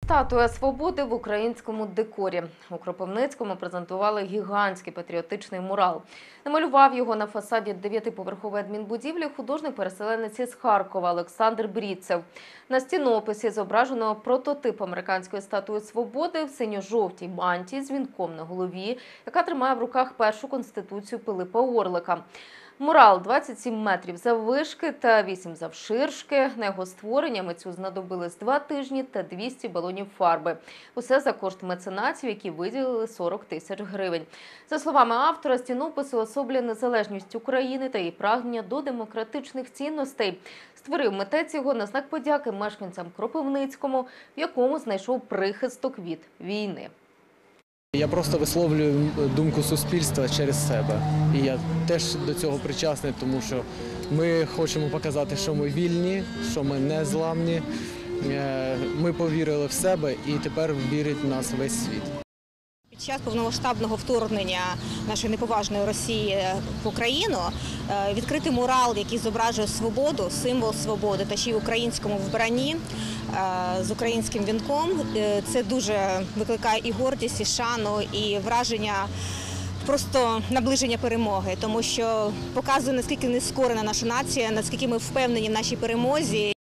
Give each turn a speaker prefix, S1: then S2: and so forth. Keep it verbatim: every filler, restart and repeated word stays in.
S1: Статуя свободи в українському декорі. У Кропивницькому презентували гігантський патріотичний мурал. Намалював його на фасаді дев'ятиповерхової адмінбудівлі художник-переселенець із Харкова Олександр Бріцев. На стінописі зображено прототип американської статуї свободи в синьо-жовтій мантії з вінком на голові, яка тримає в руках першу конституцію Пилипа Орлика. Мурал двадцять сім метрів заввишки та вісім завширшки. На його створення митцю знадобились два тижні та двісті балонів фарби. Усе за кошт меценатів, які виділили сорок тисяч гривень. За словами автора, стінопис уособлює незалежність України та її прагнення до демократичних цінностей. Створив митець його на знак подяки мешканцям Кропивницькому, в якому знайшов прихисток від війни.
S2: Я просто висловлюю думку суспільства через себе. І я теж до цього причасний, тому що ми хочемо показати, що ми вільні, що ми не зламні. Ми повірили в себе і тепер вірить в нас весь світ.
S3: Під час повномасштабного вторгнення нашої неповажної Росії в Україну відкритий мурал, який зображує свободу, символ свободи, та ще й в українському вбранні з українським вінком, це дуже викликає і гордість, і шану, і враження просто наближення перемоги, тому що показує, наскільки нескорена наша нація, наскільки ми впевнені в нашій перемозі.